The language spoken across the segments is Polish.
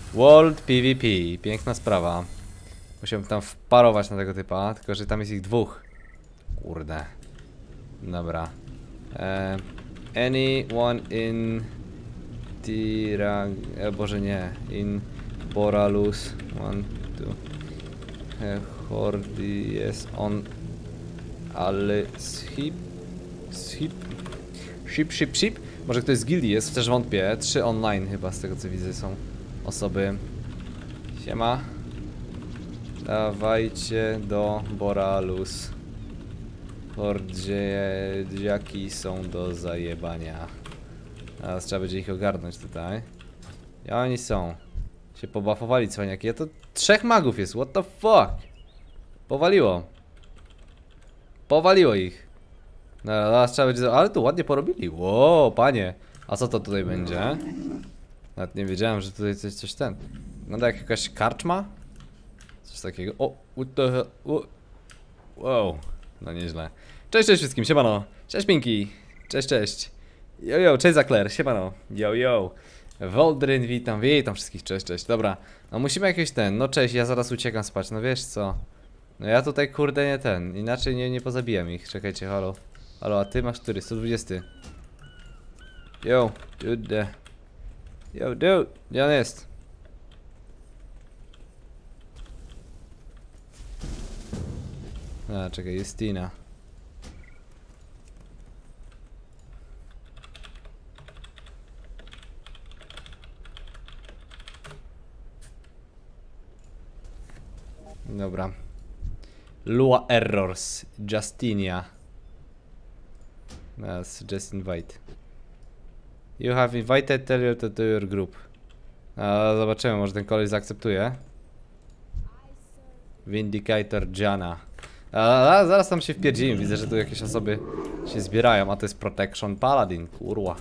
World PvP, piękna sprawa. Musiałem tam wparować na tego typa, tylko że tam jest ich dwóch. Kurde. Dobra. Anyone in Tirag... Boże nie. In Boralus. One, two. Horde jest on... Ale... Ship. Może ktoś z gildii jest, też wątpię. 3 online chyba z tego co widzę są osoby. Siema. Dawajcie do Boralus. Hordziaki są do zajebania. Teraz trzeba będzie ich ogarnąć tutaj. I oni są. Się pobafowali cwaniaki. Ja to 3 magów jest, what the fuck? Powaliło. Powaliło ich. No, teraz trzeba będzie... Ale tu ładnie porobili. Wow, panie. A co to tutaj będzie? Nawet nie wiedziałem, że tutaj coś ten... Wygląda jak jakaś karczma? Coś takiego. O, what the hell? Wow. No nieźle. Cześć wszystkim, siemano. Cześć Pinki. Cześć. Yo, cześć Zakler, siemano. Yo. Woldryn, witam wszystkich, cześć. Dobra, no musimy jakieś no cześć, ja zaraz uciekam spać, no wiesz co. No ja tutaj kurde nie inaczej nie pozabijam ich, czekajcie, halo, a ty masz który, 120. Yo, dude. Gdzie on jest? A, czekaj, Justina. Dobra. Lua errors. Justinia. Let's just invite. You have invited Telio to your group. Zobaczymy, może ten koleś zaakceptuje. Vindicator Jana. Zaraz tam się wpierdzimy. Widzę, że tu jakieś osoby się zbierają. A to jest Protection Paladin. Kurwa.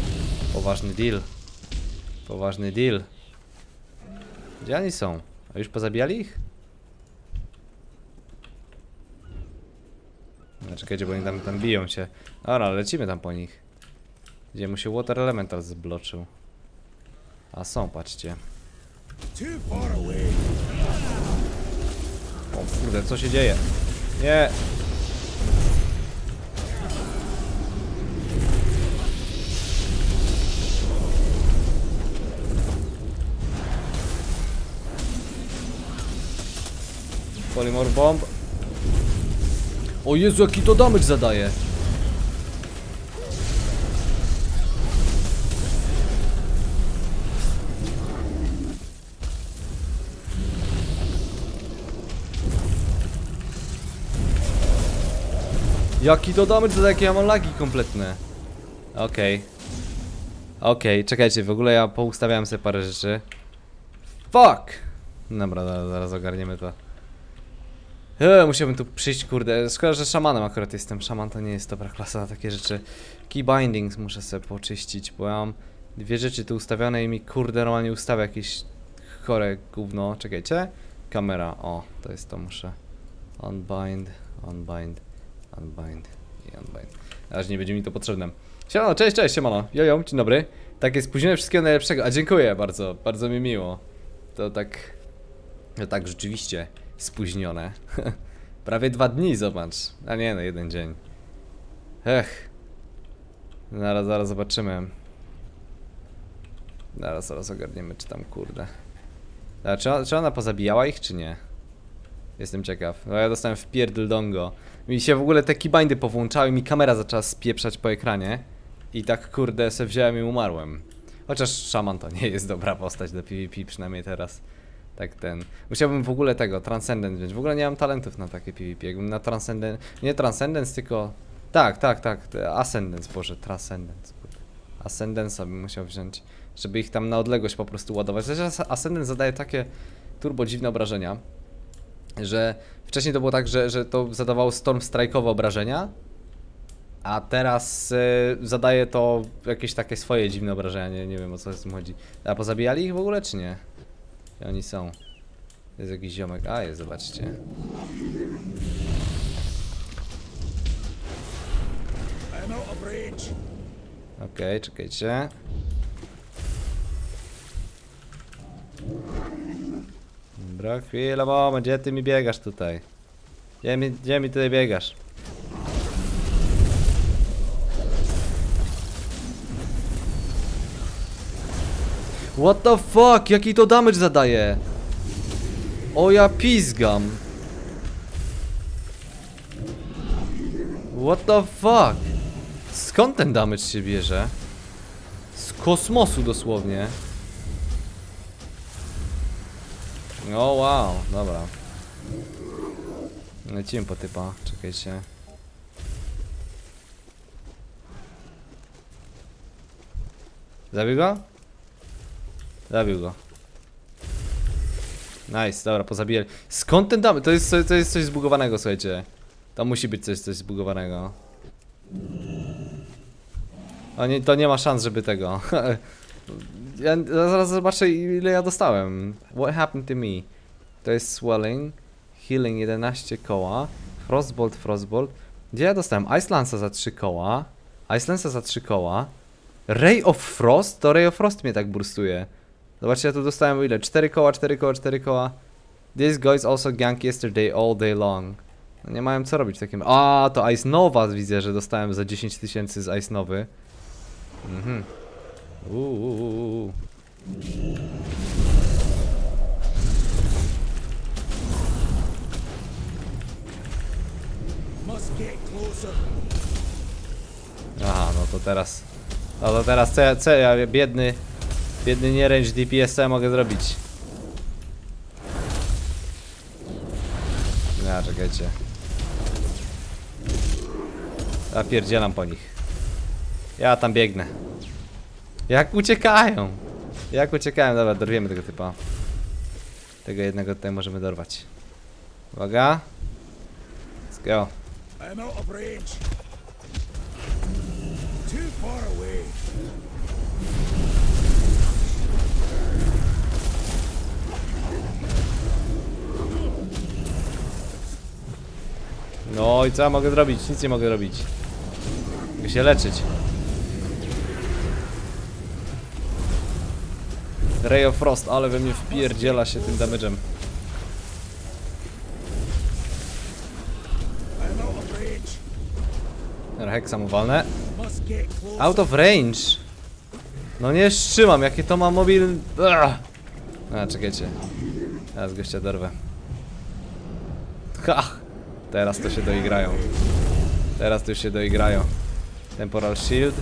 Poważny deal. Gdzie oni są? A już pozabijali ich? No, czekajcie, bo oni tam biją się. Dobra, lecimy tam po nich. Gdzie mu się Water Elemental zbloczył. A są, patrzcie. O kurde, co się dzieje? Nie! Polymorph bomb. O Jezu, jaki to damage zadaje. Jaki to damage zadaje, jakie ja mam lagi kompletne. Okej, czekajcie, w ogóle ja poustawiałem sobie parę rzeczy. Fuck! Dobra, zaraz ogarniemy to. Musiałbym tu przyjść, kurde. Szkoda, że szamanem akurat jestem. Szaman to nie jest dobra klasa na takie rzeczy. Key bindings muszę sobie poczyścić, bo ja mam 2 rzeczy tu ustawione i mi kurde normalnie ustawia jakieś chore gówno. Czekajcie. Kamera, o, to jest to, muszę unbind i unbind. Aż nie będzie mi to potrzebne. Siemano, cześć, siemano. Jojo, dzień dobry. Takie spóźnione, wszystkiego najlepszego. A dziękuję bardzo, bardzo mi miło. To tak rzeczywiście spóźnione. Prawie 2 dni, zobacz. A nie, no 1 dzień. Zaraz zobaczymy. Zaraz ogarniemy, czy tam kurde. Czy ona pozabijała ich, czy nie? Jestem ciekaw. No ja dostałem wpierdol dongo. Mi się w ogóle te keybindy powłączały, mi kamera zaczęła spieprzać po ekranie. I tak kurde se wziąłem i umarłem. Chociaż szaman to nie jest dobra postać do PvP, przynajmniej teraz. Tak musiałbym w ogóle tego, Transcendence wziąć. W ogóle nie mam talentów na takie PvP. Jakbym na Transcendence... Nie Transcendence, tylko... Tak. Ascendance, Boże, Transcendence. Ascendance'a bym musiał wziąć, żeby ich tam na odległość po prostu ładować. Zresztą Ascendance zadaje takie turbo dziwne obrażenia, że wcześniej to było tak, że to zadawało Storm Strike'owe obrażenia, a teraz zadaje to jakieś takie swoje dziwne obrażenia, nie wiem o co z tym chodzi. A pozabijali ich w ogóle, czy nie? Gdzie oni są? Jest jakiś ziomek, jest, zobaczcie. Okej, czekajcie. Dobra, chwila, moment, gdzie ty mi biegasz tutaj? Gdzie mi tutaj biegasz? What the fuck? Jaki to damage zadaje? O ja pizgam. What the fuck? Skąd ten damage się bierze? Z kosmosu dosłownie. O wow, dobra. Lecimy po typa, czekajcie. Zabił go? Zabił go. Nice, dobra, pozabijali. Skąd ten damage? To jest coś zbugowanego, słuchajcie. To musi być coś zbugowanego. To nie ma szans, żeby tego. Ja zaraz zobaczę, ile ja dostałem. What happened to me? To jest swelling, healing 11 koła, frostbolt. Gdzie ja dostałem? Icelansa za 3 koła, Icelansa za 3 koła, Ray of Frost? To Ray of Frost mnie tak burstuje. Zobaczcie, ja tu dostałem ile? 4 koła. These guys also ganked yesterday all day long. No nie mają co robić takim. A, to Ice Nova widzę, że dostałem za 10 000 z Ice Nowy. Aha, no to teraz. No to teraz co ja biedny nie range DPS, co ja mogę zrobić? Ja czekajcie. Ja pierdzielam po nich. Ja tam biegnę. Jak uciekają! Dobra, dorwiemy tego typa. Tego jednego tutaj możemy dorwać. Uwaga. Let's go. No i co ja mogę zrobić? Nic nie mogę robić. Mogę się leczyć. Ray of Frost, ale we mnie wpierdziela się tym damage'em. Hexa mu walnę. Out of range. No nie wstrzymam, jakie to ma mobil... A, czekajcie. Teraz gościa dorwę. Ha! Teraz to się doigrają. Teraz to już się doigrają. Temporal Shield.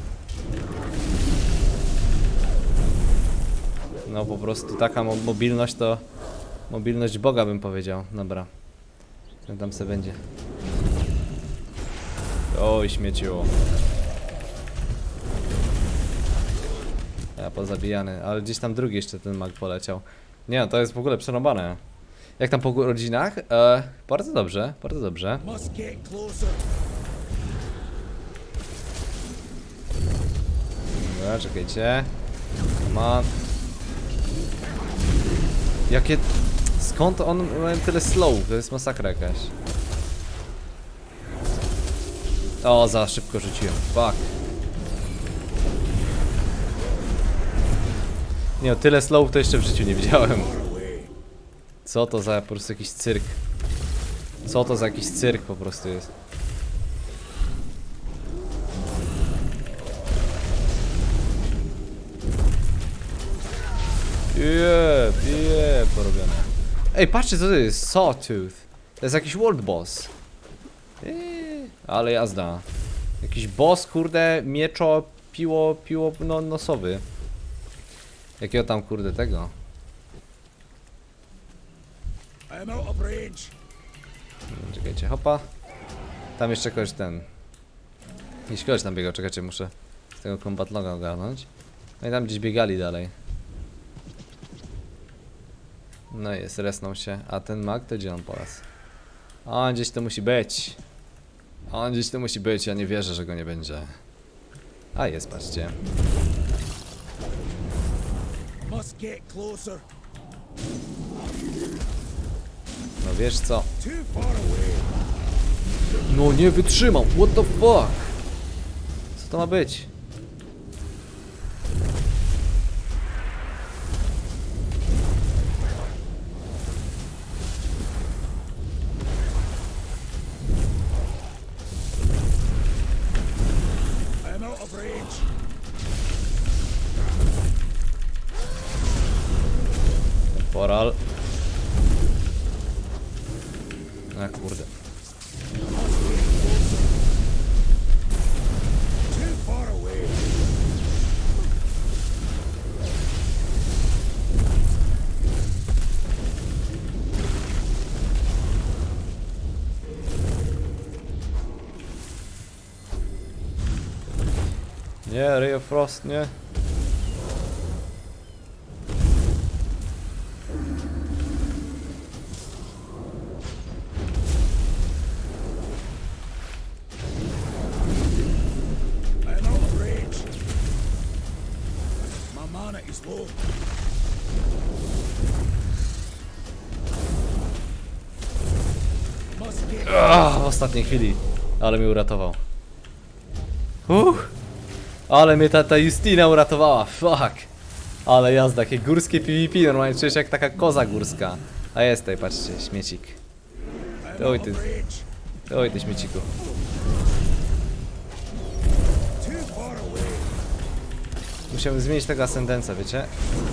No po prostu taka mobilność to... Mobilność Boga bym powiedział. Dobra. Ten tam se będzie. Oj, śmieciło. Ja pozabijany, ale gdzieś tam drugi jeszcze ten mag poleciał. Nie no, to jest w ogóle przerąbane. Jak tam po rodzinach? Bardzo dobrze, bardzo dobrze. Dobra, czekajcie. Come on. Jakie... Skąd on ma tyle slow? To jest masakra jakaś. O, za szybko rzuciłem. Fuck. Nie, o tyle slow to jeszcze w życiu nie widziałem. Co to za po prostu jakiś cyrk? Co to za jakiś cyrk po prostu jest? Porobione. Ej, patrzcie co to jest, Sawtooth. To jest jakiś world boss. Ale jazda. Jakiś boss, kurde, mieczo, piło no, nosowy. Jakiego tam, kurde, tego? Czekajcie, hopa. Tam jeszcze kogoś ten. Jakiś kogoś tam biegał, czekajcie, muszę z tego combat loga ogarnąć. No i tam gdzieś biegali dalej. No jest, resnął się. A ten mag to gdzie on po raz? On gdzieś to musi być. On gdzieś to musi być, ja nie wierzę, że go nie będzie. A jest, patrzcie. No wiesz co? No nie wytrzymam, what the fuck? Co to ma być? Foral. A kurde. Nie, Ray of Frost, nie. W ostatniej chwili, ale mnie uratował. Ale mnie ta Justina uratowała, fuck. Ale jazda, jakie górskie PvP, normalnie czujesz jak taka koza górska. A jest tutaj, patrzcie, śmiecik. Oj ty śmieciku. Musiałem zmienić tego Ascendance'a, wiecie?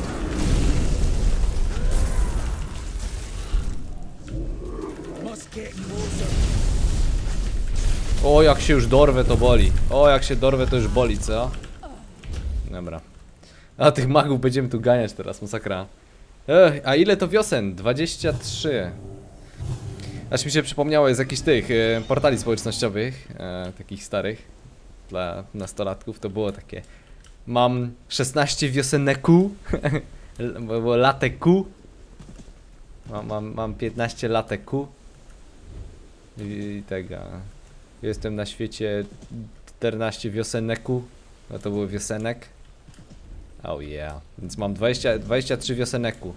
O, jak się już dorwę, to boli. O, jak się dorwę, to już boli, co? Dobra. A tych magów będziemy tu ganiać teraz, masakra. A ile to wiosen? 23. Aż mi się przypomniało, jest jakichś tych portali społecznościowych, takich starych, dla nastolatków, to było takie. Mam 16 wioseneku, było lateku. Mam 15 lateku. I tego. Jestem na świecie 14 wioseneku. No to było wiosenek. Oh yeah. Więc mam 23 wioseneku.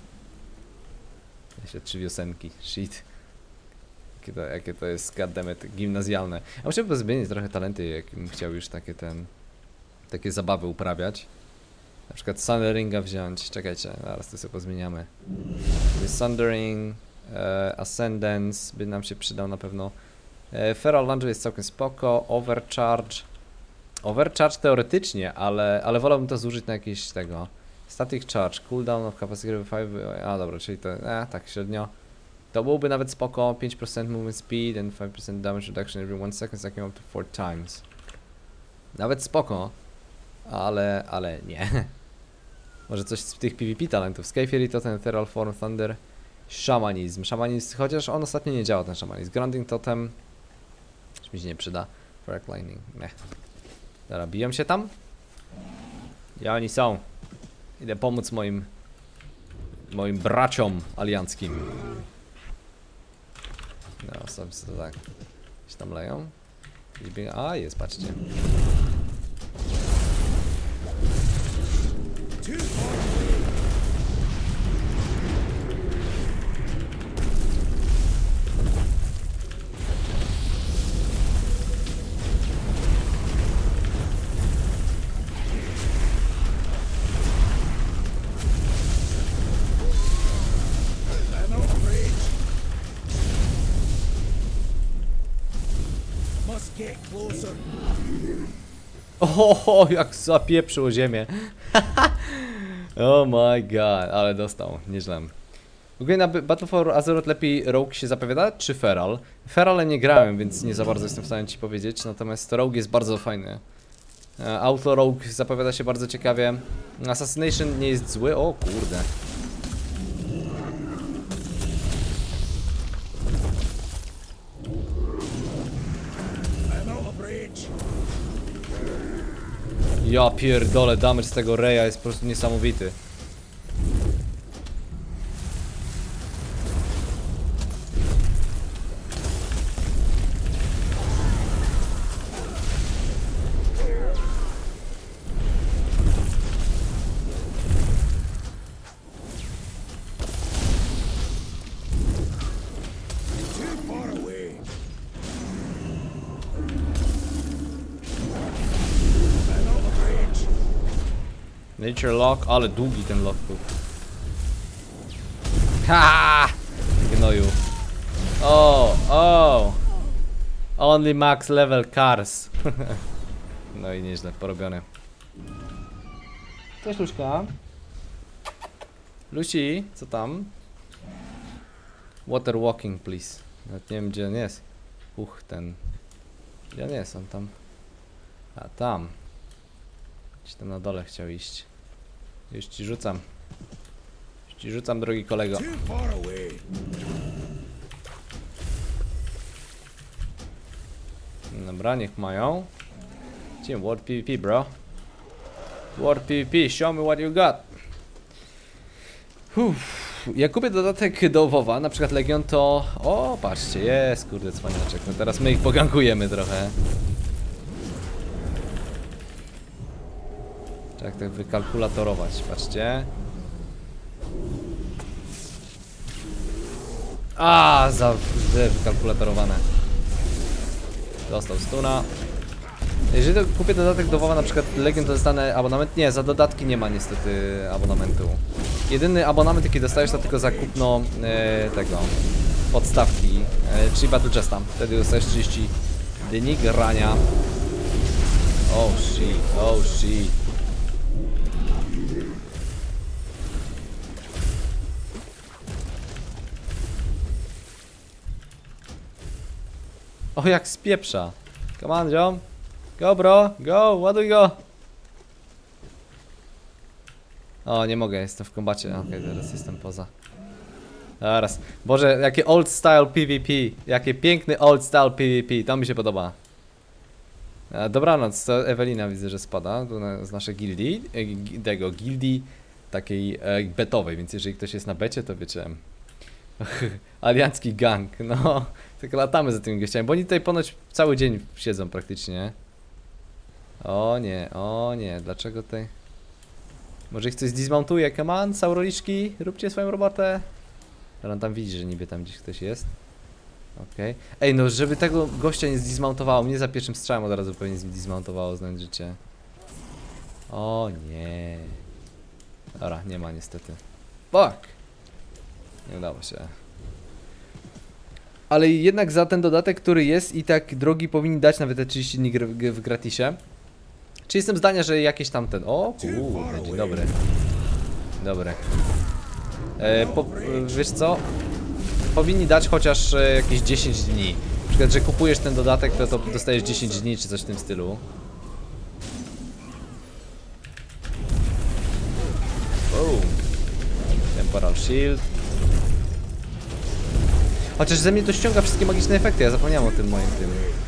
23 wiosenki. Shit. Jakie to jest goddammit gimnazjalne. A muszę by zmienić trochę talenty, jakbym chciał już takie zabawy uprawiać. Na przykład Sunderinga wziąć. Czekajcie, zaraz to sobie pozmieniamy. Sundering, Ascendance by nam się przydał na pewno. Feral Laundry jest całkiem spoko. Overcharge. Overcharge teoretycznie, ale wolałbym to zużyć na jakieś tego. Static Charge, cooldown of capacity 5. A dobra, czyli to tak średnio. To byłoby nawet spoko. 5% movement speed and 5% damage reduction every 1 second, taking up to 4 times. Nawet spoko, ale nie. Może coś z tych PvP talentów. Sky Fury, Totem, Ethereal Form, Thunder. Szamanizm, chociaż on ostatnio nie działa, ten szamanizm. Grounding Totem. Już mi się nie przyda. Frag Lightning, Dobra, biją się tam? Ja oni są. Idę pomóc moim braciom alianckim. No, sobie to tak. Się tam leją. A, jest, patrzcie. O, jak zapieprzyło ziemię. Oh my god, ale dostał, nieźle. W ogóle na Battle for Azeroth lepiej Rogue się zapowiada, czy Feral? Feralem nie grałem, więc nie za bardzo jestem w stanie ci powiedzieć, natomiast Rogue jest bardzo fajny. Auto Rogue zapowiada się bardzo ciekawie. Assassination nie jest zły, o kurde. Ja pierdolę, damage z tego Reya jest po prostu niesamowity. Nature Lock, ale długi ten lock był. Ha! Gnoju. O! Only max level cars. No i nieźle porobione. Cześć Luśka. Lusi, co tam? Water walking, please. Nawet nie wiem, gdzie on jest. Ten... Gdzie on jest? On tam... A, tam. Gdzieś tam na dole chciał iść. Już ci rzucam. Już ci rzucam, drogi kolego. Dobra, niech mają. Team World PvP, bro. World PvP, show me what you got. Jak kupię dodatek do WoWa, na przykład Legion, to... O, patrzcie, jest, kurde, cwaniaczek. No teraz my ich pogankujemy trochę. Trzeba tak wykalkulatorować, patrzcie. Wykalkulatorowane. Dostał stuna. Jeżeli to kupię dodatek do WoWa, na przykład Legion, to dostanę abonament. Nie, za dodatki nie ma niestety abonamentu. Jedyny abonament, jaki dostajesz, to tylko za kupno tego podstawki, czyli Battle Chesta. Wtedy dostajesz 30 dni grania. Oh shit, oh shit. O, jak spieprza. Come on, ziom. Go, bro, go, ładuj go. O, nie mogę, jestem w kombacie. Okej, teraz jestem poza. Zaraz. Boże, jakie old style PvP. Jakie piękny old style PvP. To mi się podoba. Dobranoc, to Ewelina widzę, że spada z naszej gildii. Gildii takiej betowej, więc jeżeli ktoś jest na becie, to wiecie. Aliancki gang, no. Tak latamy za tymi gościami, bo oni tutaj ponoć cały dzień siedzą praktycznie. O nie, dlaczego tutaj? Może ich coś dismountuje, come on, sauroliczki, róbcie swoją robotę. Ale on tam widzi, że niby tam gdzieś ktoś jest. Okej. Ej, no żeby tego gościa nie zdismountowało, mnie za pierwszym strzałem od razu pewnie zdismountowało, znając życie. O nie. Dobra, nie ma niestety. Fuck! Nie udało się. Ale jednak za ten dodatek, który jest i tak drogi, powinni dać nawet te 30 dni w gratisie. Czy jestem zdania, że jakieś tam ten... O, kurde, dzień dobry. Dobre. Wiesz co? Powinni dać chociaż jakieś 10 dni. Na przykład, że kupujesz ten dodatek, to dostajesz 10 dni, czy coś w tym stylu. Boom. Temporal Shield. Chociaż ze mnie to ściąga wszystkie magiczne efekty, ja zapomniałem o tym moim tym.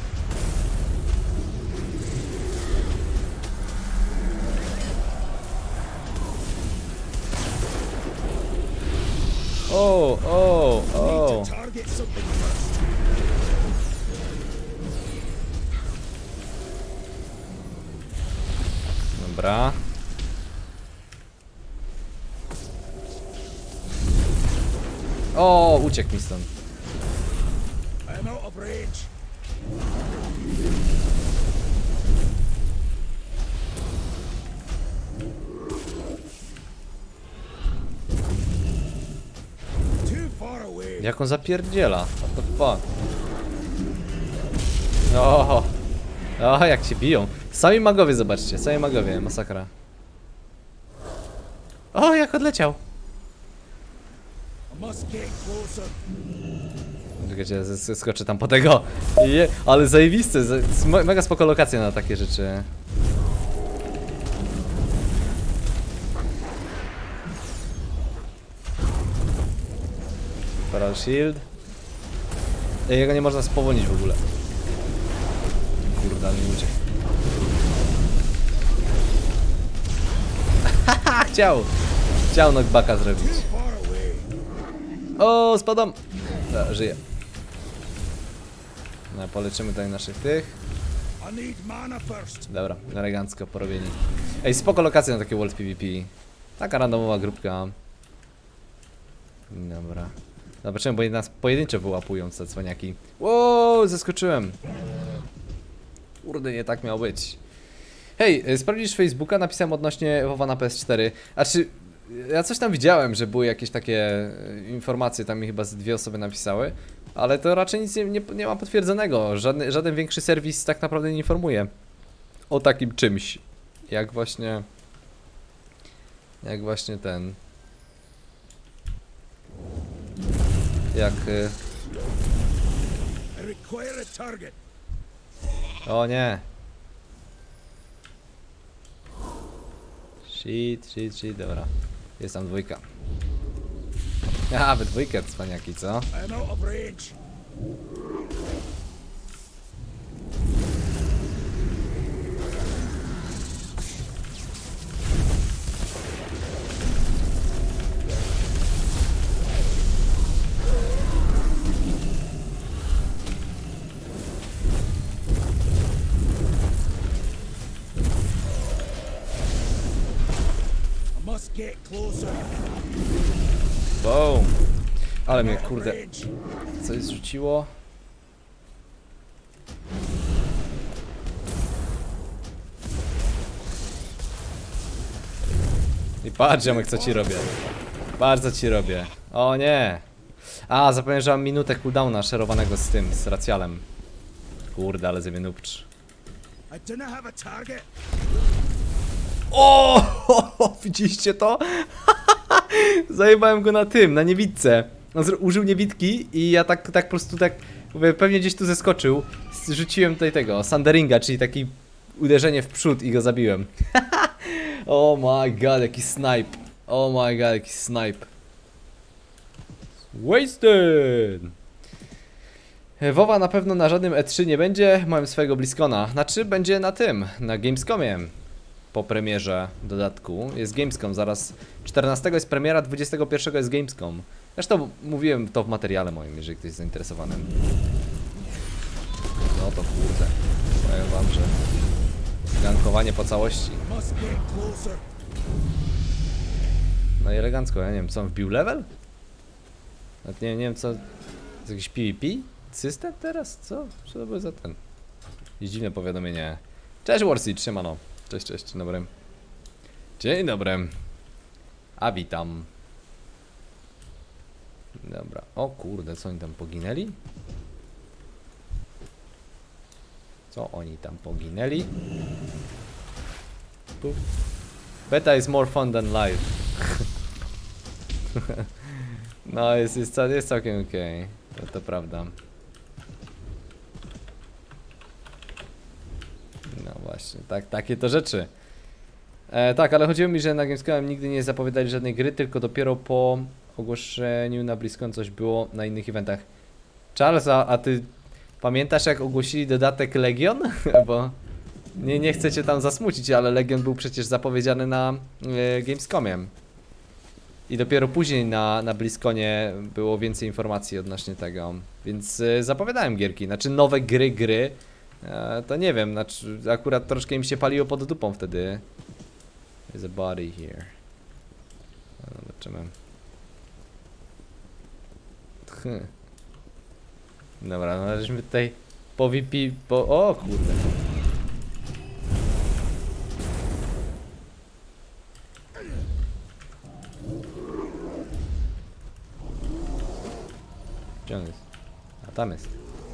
O. Dobra. O, uciekł mi stąd. Jak on zapierdziela? What the fuck? O, jak się biją. Sami magowie, zobaczcie, sami magowie, masakra. O, jak odleciał. Czekajcie, skoczę tam po tego. Ale zajebiste, mega spoko lokacja na takie rzeczy. Temporal Shield. Jego nie można spowolnić w ogóle. Kurde, ale mi uciekł. Haha, chciał knockbacka zrobić. O, spadam. Żyję. No, poleczymy tutaj naszych tych. Dobra, elegancko porobieni. Ej, spoko lokacja na takie World PvP. Taka randomowa grupka. Dobra. Zobaczymy, bo nas pojedynczo wyłapują te cwaniaki. Wow, zaskoczyłem. Kurde, nie tak miało być. Hej, sprawdzisz Facebooka? Napisałem odnośnie WoWa na PS4. Znaczy, ja coś tam widziałem, że były jakieś takie informacje, tam mi chyba z 2 osoby napisały. Ale to raczej nic nie ma potwierdzonego. Żaden większy serwis tak naprawdę nie informuje o takim czymś. Jak właśnie ten... jak... O nie. Shit, dobra. Jest tam dwójka. A, we dwójkę, cwaniaki, co? Boom. Ale mnie, kurde, coś zrzuciło. I patrz, Jamek, co ci robię. Bardzo ci robię. O nie. A, zapomniałem, że mam minutę cooldowna szerowanego z tym, z racjalem. Kurde, ale zjebie nupcz. O! Widzieliście to? Zajebałem go na tym, na niewidce. On użył niewidki i ja tak po prostu tak, mówię, pewnie gdzieś tu zeskoczył. Rzuciłem tutaj tego, Sanderinga, czyli taki uderzenie w przód i go zabiłem. Oh my god, jaki snipe. Oh my god, jaki snipe. Wasted! WoWa na pewno na żadnym E3 nie będzie, mam swojego Blizzcona. Znaczy będzie na tym, na Gamescomie. Po premierze dodatku jest Gamescom, zaraz 14 jest premiera, 21 jest Gamescom. Zresztą mówiłem to w materiale moim, jeżeli ktoś jest zainteresowany. No to kurde, powiem wam, że gankowanie po całości. No i elegancko, ja nie wiem, co on wbił level? Nawet nie wiem co, jest jakiś PvP? System teraz? Co? Co to było za ten? Jakieś dziwne powiadomienie. Cześć Warseed, siemano. Cześć, dzień dobry. Dzień dobry. A witam. Dobra, o kurde, co oni tam poginęli? Co oni tam poginęli? Puf. Beta is more fun than live. No, jest całkiem okej. To prawda. No właśnie, takie to rzeczy. Tak, ale chodziło mi, że na Gamescomie nigdy nie zapowiadali żadnej gry, tylko dopiero po ogłoszeniu na BlizzCon coś było na innych eventach. Charles, a ty pamiętasz, jak ogłosili dodatek Legion? Bo nie chcę cię tam zasmucić, ale Legion był przecież zapowiedziany na Gamescomie. I dopiero później na BlizzConie było więcej informacji odnośnie tego. Więc zapowiadałem gierki, znaczy nowe gry. To nie wiem, znaczy akurat troszkę im się paliło pod dupą wtedy. There's a body here. Zobaczymy. Dobra, no żeśmy tutaj po VP, o kurde. Gdzie on jest? A tam jest.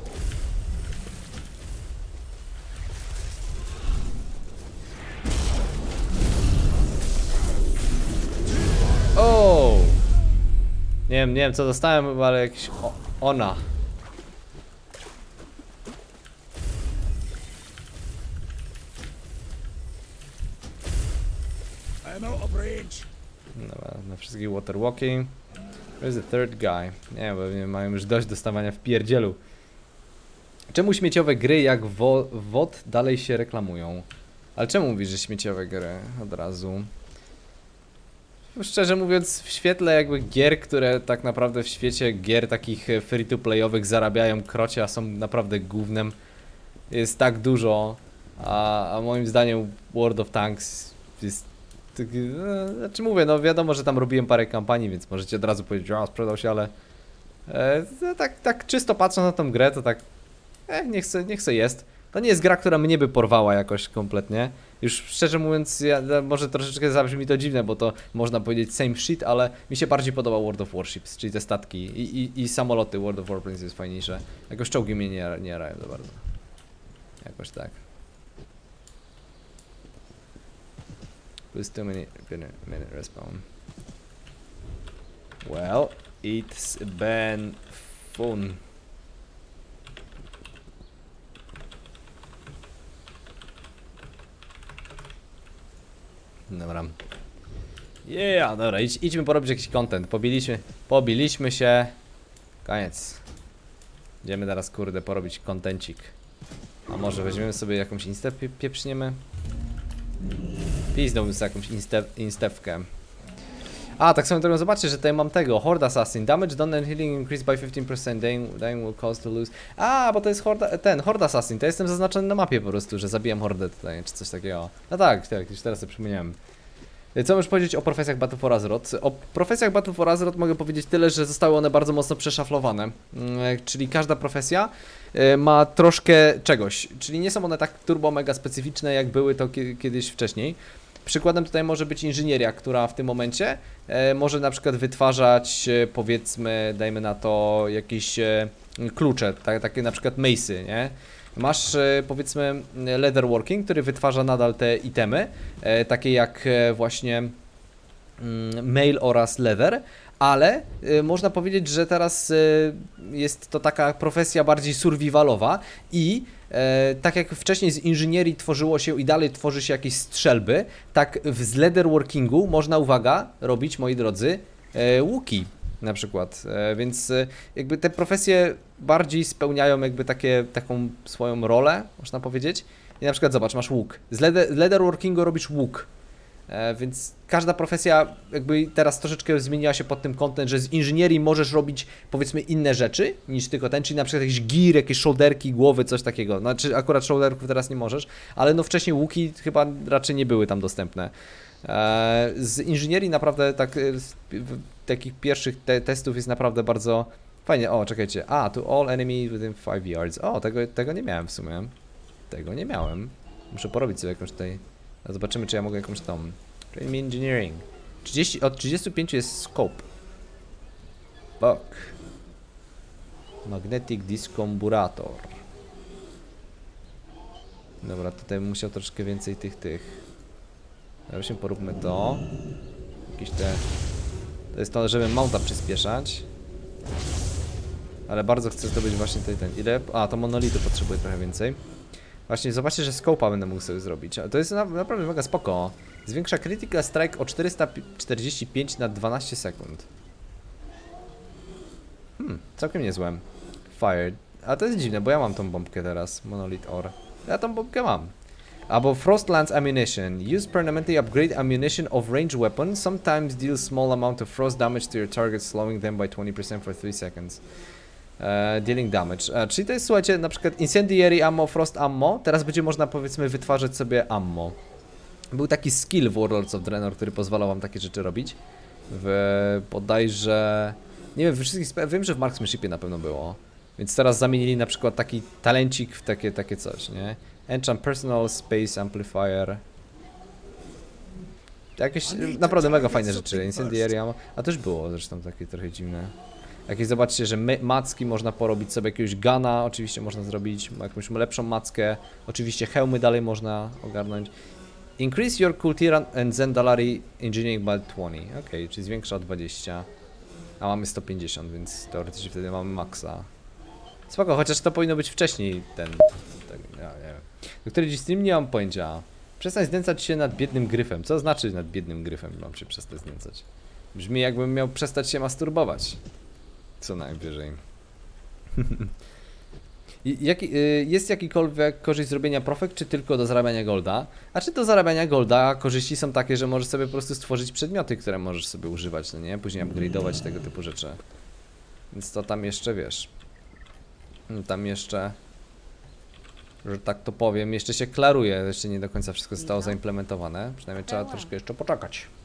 O! Nie wiem co dostałem, ale jakiś ona. Dobra, na wszystkich water walking. Where's the third guy? Nie, bo mają już dość dostawania w pierdzielu. Czemu śmieciowe gry jak WOD dalej się reklamują? Ale czemu mówisz, że śmieciowe gry od razu? Szczerze mówiąc, w świetle jakby gier, które tak naprawdę w świecie gier takich free-to-playowych zarabiają krocie, a są naprawdę gównem, jest tak dużo, a moim zdaniem World of Tanks jest... Znaczy mówię, no wiadomo, że tam robiłem parę kampanii, więc możecie od razu powiedzieć, a sprzedał się, ale tak czysto patrząc na tą grę, to tak niech se jest. To nie jest gra, która mnie by porwała jakoś kompletnie. Już szczerze mówiąc, może troszeczkę zabrzmi to dziwne, bo to można powiedzieć same shit, ale mi się bardziej podoba World of Warships, czyli te statki i samoloty World of Warplanes jest fajniejsze. Jakoś czołgi mnie nie jarają za bardzo. Jakoś tak. Plus 2 minute respawn. Well, It's been fun. Dobra. Yeah, dobra, idźmy porobić jakiś content. Pobiliśmy się. Koniec. Idziemy teraz, kurde, porobić kontencik. A może weźmiemy sobie jakąś instę, pieprzniemy? Pizdałbym sobie jakąś instewkę. A, tak samo drogą, zobaczcie, że tutaj mam tego, Horde Assassin. Damage done and healing increased by 15%, dying will cause to lose. A, bo to jest Horde Assassin, to jestem zaznaczony na mapie po prostu, że zabijam Hordę tutaj, czy coś takiego. No tak, już teraz sobie przypomniałem. Co możesz powiedzieć o profesjach Battle for Azeroth? O profesjach Battle for Azeroth mogę powiedzieć tyle, że zostały one bardzo mocno przeszaflowane. Czyli każda profesja ma troszkę czegoś. Czyli nie są one tak turbo mega specyficzne, jak były to kiedyś wcześniej. Przykładem tutaj może być inżynieria, która w tym momencie może na przykład wytwarzać, powiedzmy, dajmy na to jakieś klucze, takie na przykład mace'y, nie? Masz, powiedzmy, leatherworking, który wytwarza nadal te itemy, takie jak właśnie mail oraz leather, ale można powiedzieć, że teraz jest to taka profesja bardziej survivalowa i tak jak wcześniej z inżynierii tworzyło się i dalej tworzy się jakieś strzelby, tak z leatherworkingu można, uwaga, robić, moi drodzy, łuki na przykład, więc jakby te profesje bardziej spełniają jakby taką swoją rolę, można powiedzieć. I na przykład zobacz, masz łuk, z leatherworkingu robisz łuk. Więc każda profesja jakby teraz troszeczkę zmieniła się pod tym kątem, że z inżynierii możesz robić, powiedzmy, inne rzeczy niż tylko ten, czyli na przykład jakiś gear, jakieś shoulderki, głowy, coś takiego. Znaczy akurat shoulderków teraz nie możesz, ale no wcześniej łuki chyba raczej nie były tam dostępne. Z inżynierii naprawdę tak, takich pierwszych testów jest naprawdę bardzo fajnie. O, czekajcie, to all enemy within 5 yards. O, tego nie miałem w sumie. Tego nie miałem. Muszę porobić sobie jakąś tutaj. Zobaczymy, czy ja mogę jakąś tam. Train me engineering. Od 35 jest scope. Fuck. Magnetic discomburator. Dobra, tutaj bym musiał troszkę więcej tych. Właśnie poróbmy to. Jakieś te. To jest to, żeby mounta przyspieszać. Ale bardzo chcę zdobyć właśnie ten. Ile? A, to monolitu potrzebuję trochę więcej. Właśnie, zobaczcie, że scope'a będę mógł sobie zrobić. To jest naprawdę mega spoko. Zwiększa critical strike o 445 na 12 sekund. Całkiem niezłe. Fired. A to jest dziwne, bo ja mam tą bombkę teraz. Monolith Ore. Ja tą bombkę mam. Albo Frostlands Ammunition. Use permanently upgrade ammunition of range weapons. Sometimes deal small amount of frost damage to your target, slowing them by 20% for 3 seconds. Dealing damage. Czyli to jest, słuchajcie, na przykład Incendiary Ammo, Frost Ammo. Teraz będzie można, powiedzmy, wytwarzać sobie ammo. Był taki skill w Warlords of Draenor, który pozwalał wam takie rzeczy robić. Bodajże... Nie wiem, wiem, że w Marksmanshipie na pewno było. Więc teraz zamienili na przykład taki talencik w takie coś, nie? Enchant Personal Space Amplifier. Jakieś naprawdę mega fajne rzeczy. Incendiary Ammo. A też było zresztą takie trochę dziwne. Jakieś, zobaczcie, że macki można porobić sobie, jakiegoś gana oczywiście można zrobić, jakąś lepszą mackę. Oczywiście hełmy dalej można ogarnąć. Increase your Kultiran and Zendalari Engineering by 20. Ok, czyli zwiększa o 20. A mamy 150, więc teoretycznie wtedy mamy maksa. Spoko, chociaż to powinno być wcześniej ja nie wiem. Do której dziś stream nie mam pojęcia. Przestań znęcać się nad biednym gryfem. Co znaczy nad biednym gryfem mam się przestać znęcać? Brzmi, jakbym miał przestać się masturbować. Co najwyżej. Jest jakikolwiek korzyść z robienia profek, czy tylko do zarabiania golda? A czy do zarabiania golda korzyści są takie, że możesz sobie po prostu stworzyć przedmioty, które możesz sobie używać, no nie? Później upgrade'ować tego typu rzeczy. Więc to tam jeszcze, wiesz... Tam jeszcze... Że tak to powiem, jeszcze się klaruje. Jeszcze nie do końca wszystko zostało zaimplementowane. Przynajmniej trzeba troszkę jeszcze poczekać.